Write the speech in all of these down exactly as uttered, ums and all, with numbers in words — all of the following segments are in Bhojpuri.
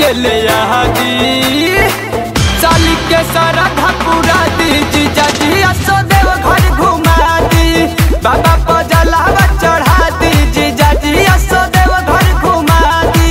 के ले आदी साली के सारा पूरा दी जीजा जी असो देव घर घुमा दी बाबा पर जलावा चढ़ा दी जीजा जी असो देव घर घुमा दी।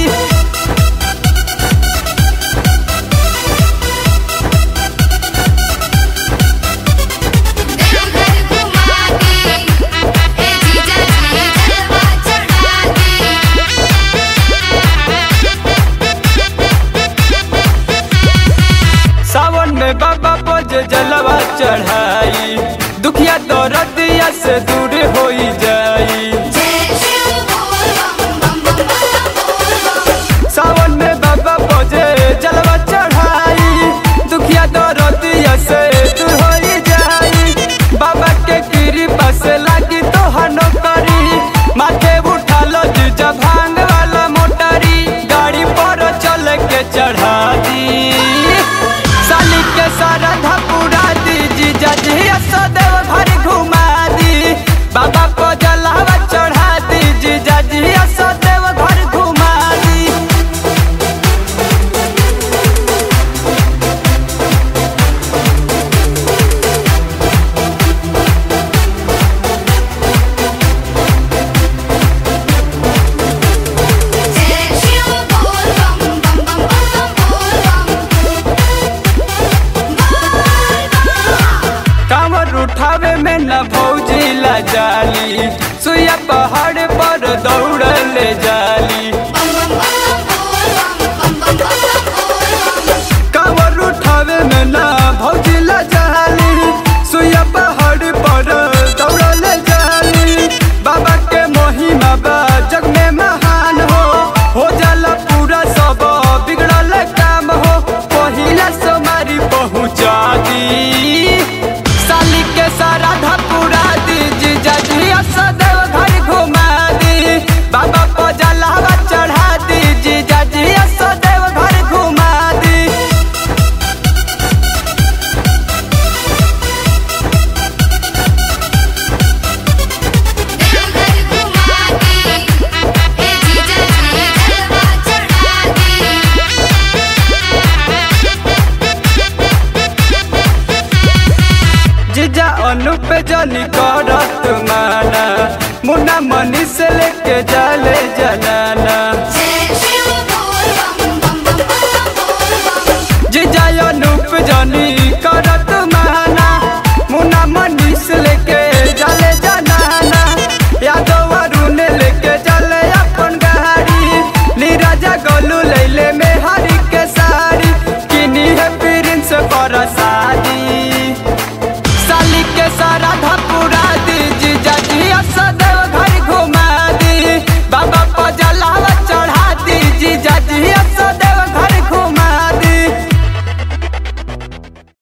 सावन में बाबा पोजे जलवा चढ़ाई दुखिया दौरदिया से दूर हो जाई। सावन में बाबा पोजे जलवा चढ़ाई दुखिया दौरदिया से दूर हो जाई। बाबा के कृपा से लागी तो हनो करी माथे उठा लो जीजा भांग वाला मोटरी गाड़ी पर चल के चढ़ा दी साली के सारा पूरा दी जीजा जी असो देव घर घुमा दी बाबा को जलावा चढ़ा दी जीजा जी असो देव घर घुमा दी। कांवर उठावे में न भौजी ला जाली सुइया पहाड़ पर दौड़ ले जाली। कांवर उठावे में न भौजी ला जाली सुइया पहाड़ पर दौड़ ले जाली। बाबा के महिमा बा जग में महान हो हो जाला पूरा सब बिगड़ल काम हो पहिला सोमारी पहुँचा दी साली के सारा पूरा दी जीजा जी असो देव घर घुमा दी बाबा को जलावा चढ़ा दी जीजा जी असो देव घर घुमा दी। जीजा अनुप जनी करत माना मुन्ना